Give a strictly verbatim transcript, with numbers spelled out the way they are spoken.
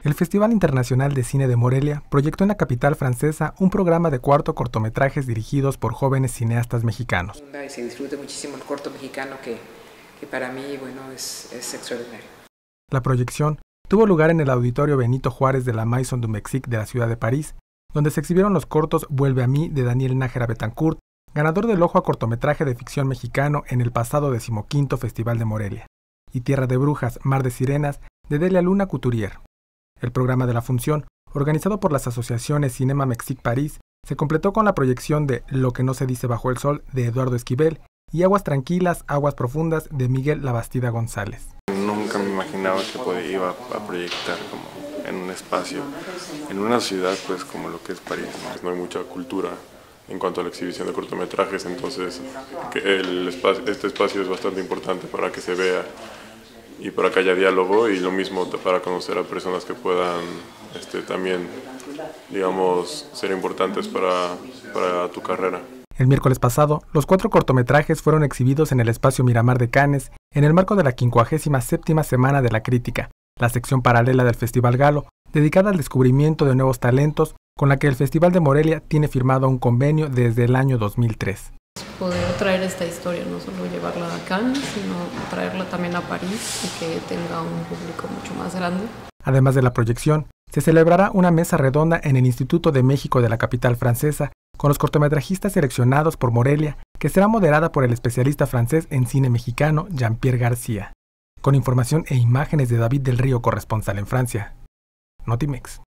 El Festival Internacional de Cine de Morelia proyectó en la capital francesa un programa de cuatro cortometrajes dirigidos por jóvenes cineastas mexicanos. Y se disfruta muchísimo el corto mexicano que, que para mí, bueno, es, es extraordinario. La proyección tuvo lugar en el Auditorio Benito Juárez de la Maison du Mexique de la ciudad de París, donde se exhibieron los cortos Vuelve a mí de Daniel Nájera Betancourt, ganador del Ojo a cortometraje de ficción mexicano en el pasado decimoquinto Festival de Morelia, y Tierra de Brujas, Mar de Sirenas de Delia Luna Couturier. El programa de la función, organizado por las asociaciones Cinema Mexique París, se completó con la proyección de Lo que no se dice bajo el sol de Eduardo Esquivel y Aguas tranquilas, aguas profundas de Miguel Labastida González. Nunca me imaginaba que podía, iba a proyectar como en un espacio, en una ciudad pues como lo que es París. No, no hay mucha cultura en cuanto a la exhibición de cortometrajes, entonces que el espacio, este espacio es bastante importante para que se vea y para que haya diálogo, y lo mismo para conocer a personas que puedan este, también, digamos, ser importantes para, para tu carrera. El miércoles pasado, los cuatro cortometrajes fueron exhibidos en el Espacio Miramar de Cannes, en el marco de la quincuagésima séptima Semana de la Crítica, la sección paralela del Festival Galo, dedicada al descubrimiento de nuevos talentos, con la que el Festival de Morelia tiene firmado un convenio desde el año dos mil tres. Poder traer esta historia, no solo llevarla a Cannes, sino traerla también a París y que tenga un público mucho más grande. Además de la proyección, se celebrará una mesa redonda en el Instituto de México de la capital francesa con los cortometrajistas seleccionados por Morelia, que será moderada por el especialista francés en cine mexicano Jean-Pierre García. Con información e imágenes de David del Río, corresponsal en Francia. Notimex.